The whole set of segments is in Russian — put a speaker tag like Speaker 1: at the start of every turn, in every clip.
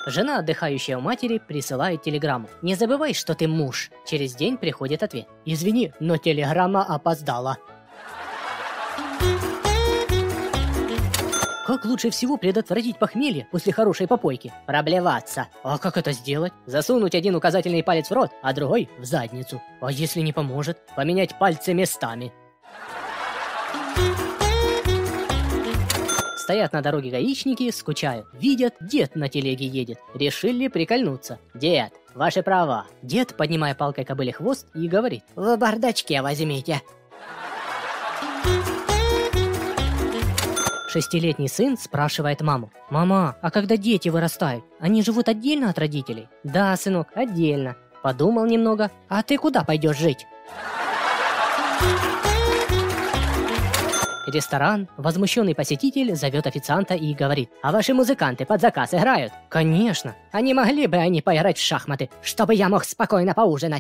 Speaker 1: Жена, отдыхающая у матери, присылает телеграмму. «Не забывай, что ты муж». Через день приходит ответ. «Извини, но телеграмма опоздала». Как лучше всего предотвратить похмелье после хорошей попойки? Проблеваться. А как это сделать? Засунуть один указательный палец в рот, а другой в задницу. А если не поможет? Поменять пальцы местами. Стоят на дороге гаишники, скучают. Видят, дед на телеге едет. Решили прикольнуться. «Дед, ваши права». Дед, поднимая палкой кобыле хвост, и говорит: «В бардачке возьмите». 6-летний сын спрашивает маму: «Мама, а когда дети вырастают, они живут отдельно от родителей?» «Да, сынок, отдельно». Подумал немного: «А ты куда пойдешь жить?» Ресторан. Возмущенный посетитель зовет официанта и говорит: «А ваши музыканты под заказ играют?» «Конечно». «А не могли бы они поиграть в шахматы, чтобы я мог спокойно поужинать?»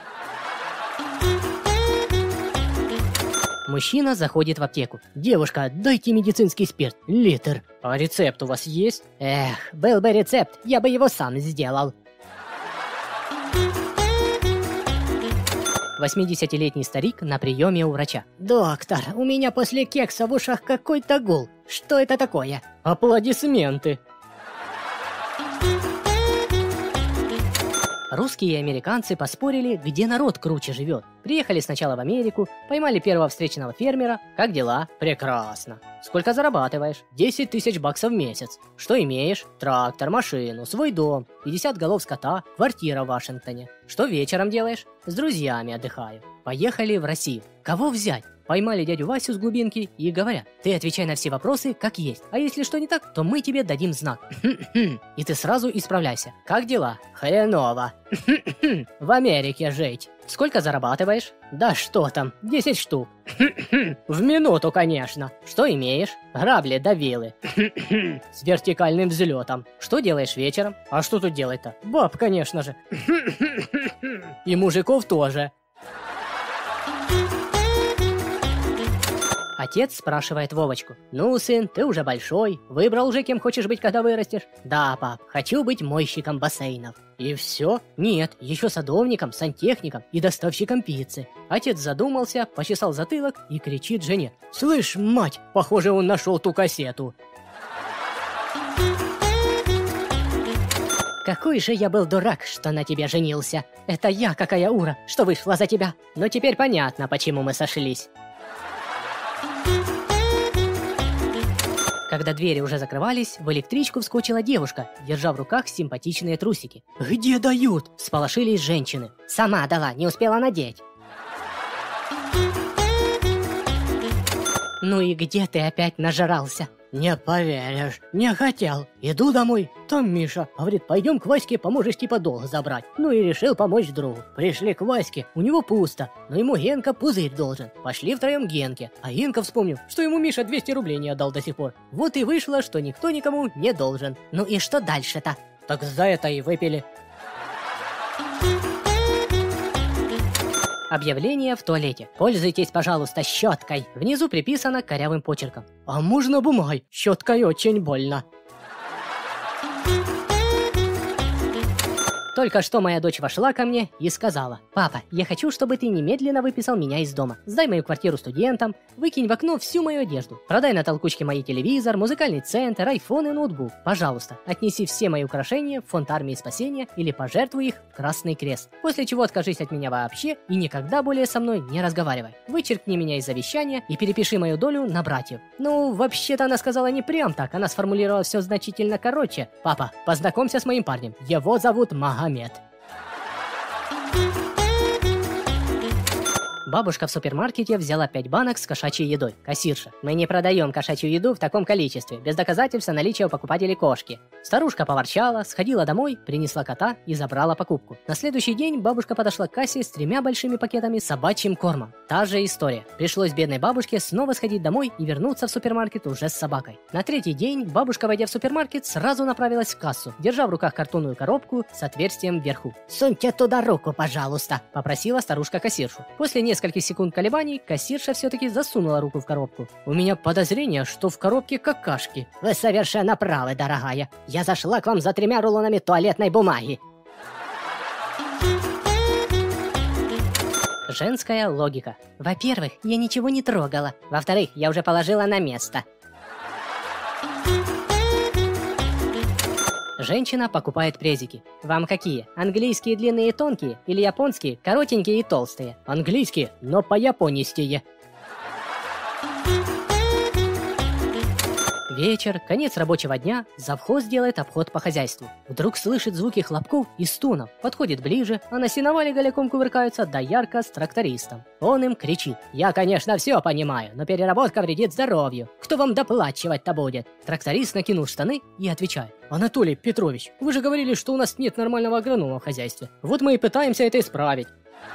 Speaker 1: Мужчина заходит в аптеку. «Девушка, дайте медицинский спирт, литр». «А рецепт у вас есть?» «Эх, был бы рецепт, я бы его сам сделал». 80-летний старик на приеме у врача. «Доктор, у меня после кекса в ушах какой-то гул. Что это такое?» «Аплодисменты». Русские и американцы поспорили, где народ круче живет. Приехали сначала в Америку, поймали первого встречного фермера. «Как дела?» «Прекрасно». «Сколько зарабатываешь?» 10 тысяч баксов в месяц. «Что имеешь?» «Трактор, машину, свой дом, 50 голов скота, квартира в Вашингтоне». «Что вечером делаешь?» «С друзьями отдыхаю». Поехали в Россию. Кого взять? Поймали дядю Васю с глубинки и говорят: «Ты отвечай на все вопросы как есть, а если что не так, то мы тебе дадим знак. И ты сразу исправляйся. Как дела?» «Хреново. В Америке жить». «Сколько зарабатываешь?» «Да что там, 10 штук». «В минуту, конечно». «Что имеешь?» «Грабли да вилы». «С вертикальным взлетом». «Что делаешь вечером?» «А что тут делать-то?» «Баб, конечно же». «И мужиков тоже». Отец спрашивает Вовочку: «Ну, сын, ты уже большой, выбрал уже, кем хочешь быть, когда вырастешь?» «Да, пап, хочу быть мойщиком бассейнов». «И все?» «Нет, еще садовником, сантехником и доставщиком пиццы». Отец задумался, почесал затылок и кричит жене: «Слышь, мать, похоже, он нашел ту кассету». «Какой же я был дурак, что на тебе женился. Это я какая ура, что вышла за тебя. Но теперь понятно, почему мы сошлись». Когда двери уже закрывались, в электричку вскочила девушка, держа в руках симпатичные трусики. «Где дают?» – всполошились женщины. «Сама дала, не успела надеть». «Ну и где ты опять нажрался?» «Не поверишь, не хотел. Иду домой, там Миша. Говорит, пойдем к Ваське, поможешь типа долг забрать». Ну и решил помочь другу. Пришли к Ваське, у него пусто, но ему Генка пузырь должен. Пошли втроем к Генке, а Генка вспомнил, что ему Миша 200 рублей не отдал до сих пор. Вот и вышло, что никто никому не должен. Ну и что дальше-то? Так за это и выпили. Объявление в туалете. «Пользуйтесь, пожалуйста, щеткой». Внизу приписано корявым почерком: «А можно бумагой? Щеткой очень больно». Только что моя дочь вошла ко мне и сказала: «Папа, я хочу, чтобы ты немедленно выписал меня из дома. Сдай мою квартиру студентам, выкинь в окно всю мою одежду, продай на толкучке мой телевизор, музыкальный центр, айфон и ноутбук. Пожалуйста, отнеси все мои украшения в фонд армии спасения или пожертвуй их в Красный Крест. После чего откажись от меня вообще и никогда более со мной не разговаривай. Вычеркни меня из завещания и перепиши мою долю на братьев». Ну, вообще-то она сказала не прям так, она сформулировала все значительно короче. «Папа, познакомься с моим парнем. Его зовут Магомед». Бабушка в супермаркете взяла 5 банок с кошачьей едой. Кассирша: «Мы не продаем кошачью еду в таком количестве, без доказательства наличия у покупателей кошки». Старушка поворчала, сходила домой, принесла кота и забрала покупку. На следующий день бабушка подошла к кассе с 3 большими пакетами с собачьим кормом. Та же история. Пришлось бедной бабушке снова сходить домой и вернуться в супермаркет уже с собакой. На 3-й день бабушка, войдя в супермаркет, сразу направилась в кассу, держа в руках картонную коробку с отверстием вверху. «Суньте туда руку, пожалуйста», — попросила старушка кассиршу. После нескольких нескольких секунд колебаний кассирша все-таки засунула руку в коробку. У меня подозрение, что в коробке какашки. Вы совершенно правы, дорогая. Я зашла к вам за 3 рулонами туалетной бумаги. Женская логика. Во-первых, я ничего не трогала. Во-вторых, я уже положила на место. Женщина покупает презики. Вам какие? Английские длинные и тонкие? Или японские коротенькие и толстые? Английские, но по-японистее. Вечер, конец рабочего дня, завхоз делает обход по хозяйству. Вдруг слышит звуки хлопков и стонов, подходит ближе, а на сеновале голяком кувыркаются доярка с трактористом. Он им кричит: «Я, конечно, все понимаю, но переработка вредит здоровью. Кто вам доплачивать-то будет?» Тракторист накинул штаны и отвечает: «Анатолий Петрович, вы же говорили, что у нас нет нормального агронома в хозяйстве. Вот мы и пытаемся это исправить».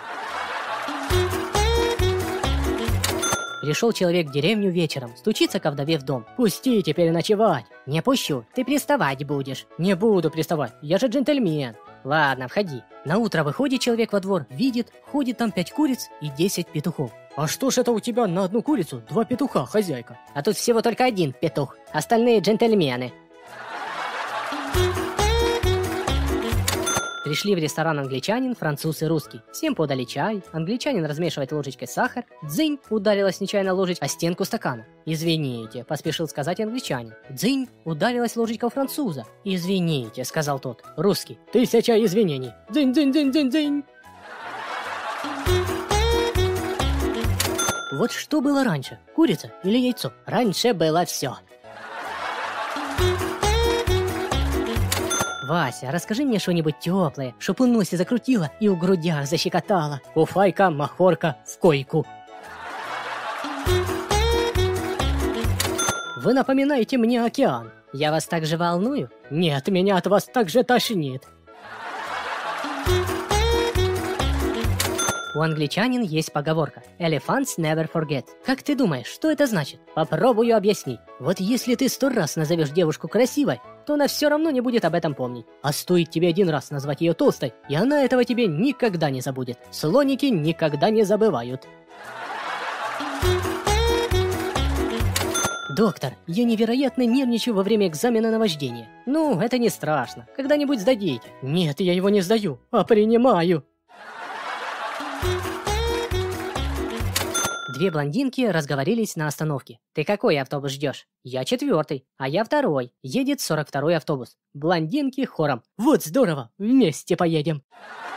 Speaker 1: Пришел человек в деревню вечером, стучится ко вдове в дом. «Пусти переночевать». «Не пущу, ты приставать будешь». «Не буду приставать, я же джентльмен». «Ладно, входи». На утро выходит человек во двор, видит, ходит там 5 куриц и 10 петухов. «А что ж это у тебя на одну курицу 2 петуха, хозяйка?» «А тут всего только 1 петух, остальные джентльмены». Пришли в ресторан англичанин, француз и русский. Всем подали чай, англичанин размешивает ложечкой сахар. Дзынь, ударилась нечаянно ложечка о стенку стакана. «Извините», поспешил сказать англичанин. Дзынь, ударилась ложечка у француза. «Извините», сказал тот. Русский: «1000 извинений». Дзынь-дзынь-дзынь-дзынь-дзынь. Вот что было раньше, курица или яйцо? Раньше было все. «Вася, расскажи мне что-нибудь теплое, чтоб у носе закрутило и у грудях защекотало. Куфайка, махорка, в койку». «Вы напоминаете мне океан». «Я вас так же волную?» «Нет, меня от вас так же тошнит». У англичанин есть поговорка «Elephants never forget». Как ты думаешь, что это значит? Попробую объяснить. Вот если ты 100 раз назовешь девушку красивой, то она все равно не будет об этом помнить. А стоит тебе 1 раз назвать ее толстой, и она этого тебе никогда не забудет. Слоники никогда не забывают. «Доктор, я невероятно нервничаю во время экзамена на вождение». «Ну, это не страшно. Когда-нибудь сдадите». «Нет, я его не сдаю, а принимаю». 2 блондинки разговорились на остановке. «Ты какой автобус ждешь?» «Я 4-й, а я 2-й. Едет 42-й автобус». Блондинки хором: «Вот здорово, вместе поедем».